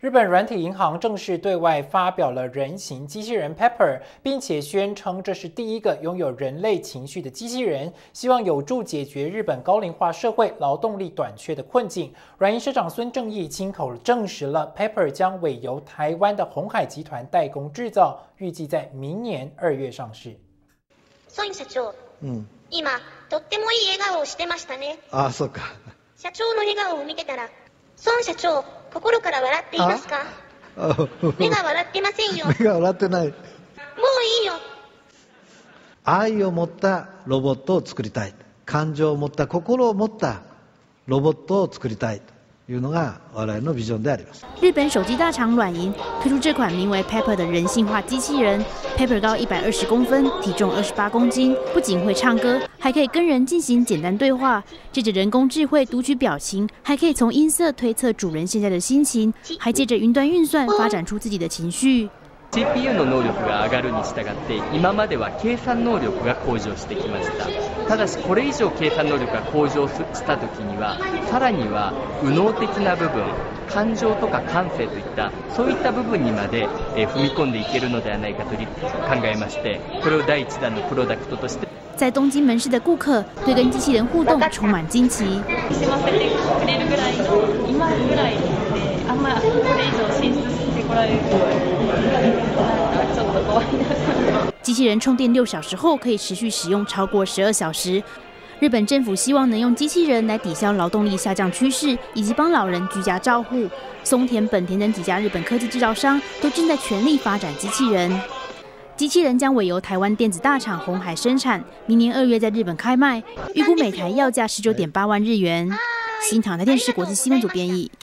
日本软体银行正式对外发表了人形机器人 Pepper， 并且宣称这是第一个拥有人类情绪的机器人，希望有助解决日本高龄化社会劳动力短缺的困境。软银社長孙正义亲口证实了 Pepper 将委由台湾的鸿海集团代工制造，预计在明年2月上市。 孫社長、今とってもいい笑顔をしてましたね。 ああ、そうか。 社長の笑顔を見てたら、孫社長、心から笑っていますか？目が笑ってませんよ。 目が笑ってない。もういいよ。 愛を持ったロボットを作りたい。感情を持った心を持ったロボットを作りたいというのが我々のビジョンであります。 日本手机大厂软银推出这款名为 Pepper 的人性化机器人。Pepper 高120公分，体重28公斤，不仅会唱歌，还可以跟人进行简单对话。借着人工智慧读取表情，还可以从音色推测主人现在的心情，还借着云端运算发展出自己的情绪。 CPU の能力が上がるに従って今までは計算能力が向上してきました。ただしこれ以上計算能力が向上した時にはさらには右脳的な部分、感情とか感性といったそういった部分にまで踏み込んでいけるのではないかと考えまして、これを第一弾のプロダクトとして。 在东京门市的顾客对跟机器人互动充满惊奇。 幸せてくれるぐらいの今ぐらいであんまこれ以上進出してこられるとなんかちょっと怖いな。 机器人充电6小时后可以持续使用超过12小时。日本政府希望能用机器人来抵消劳动力下降趋势，以及帮老人居家照护。松田、本田等几家日本科技制造商都正在全力发展机器人。机器人将委由台湾电子大厂鸿海生产，明年2月在日本开卖，预估每台要价19.8万日元。新唐台电视国际新闻组编译。